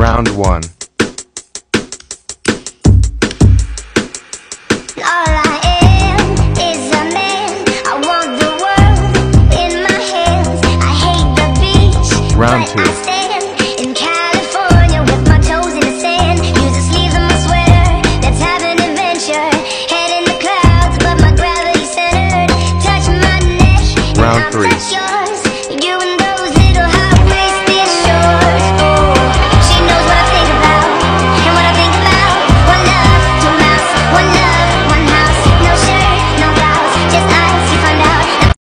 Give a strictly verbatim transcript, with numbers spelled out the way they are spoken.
Round one. All I am is a man. I want the world in my hands. I hate the beach, Round but two. I stand in California with my toes in the sand. Use the sleeves of my sweater. Let's have an adventure. Head in the clouds, but my gravity centered. Touch my neck, and Round I'll three. touch your